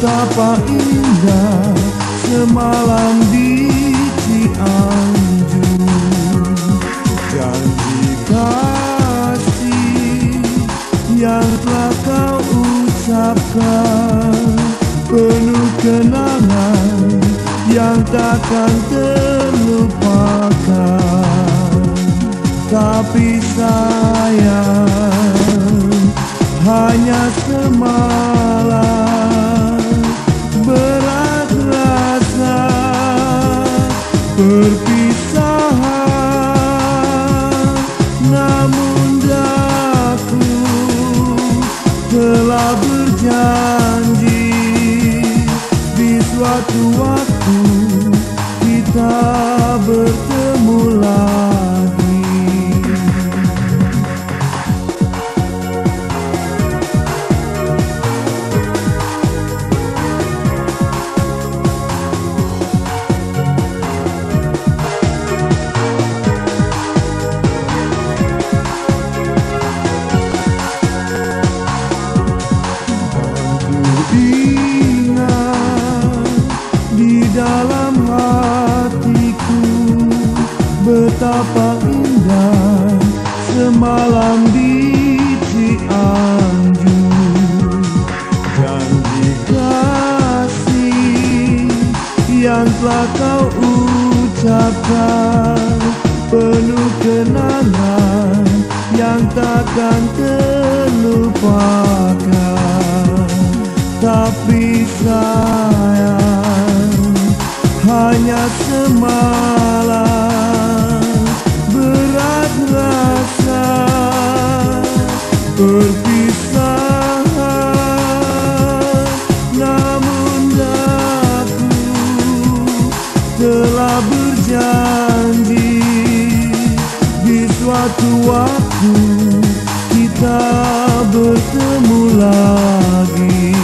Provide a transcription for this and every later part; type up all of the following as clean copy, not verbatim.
Betapa indah semalam di Cianjur. Janji kasih yang telah kau ucapkan, penuh kenangan yang takkan terlupakan. Tapi sayang, hanya semalam berat rasa perpisahan. Namun daku telah berjanji, di suatu waktu kita bertemu lagi. Dalam hatiku betapa indah semalam di Cianjur. Janji kasih yang telah kau ucapkan, penuh kenangan yang takkan terlupakan. Tapi sayang, hanya semalam berat rasa perpisahan. Namun daku telah berjanji, di suatu waktu kita bertemu lagi.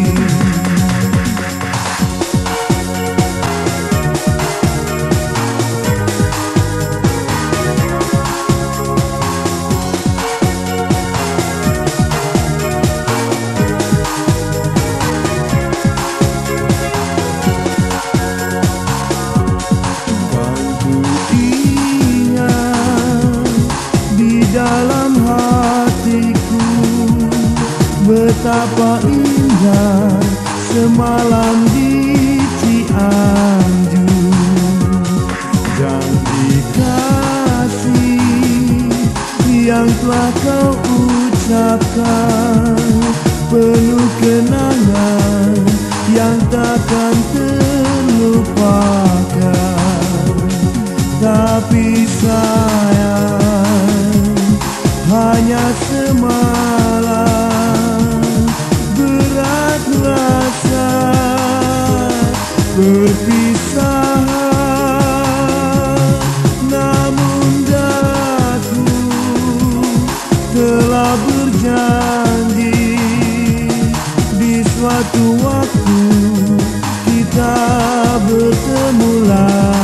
Dalam hatiku betapa indah semalam di Cianjur. Janji kasih yang telah kau ucapkan, penuh kenangan yang takkan terlupakan. Tapi sayang, hanya semalam berat rasa perpisahan. Namun daku telah berjanji, di suatu waktu kita bertemu lagi.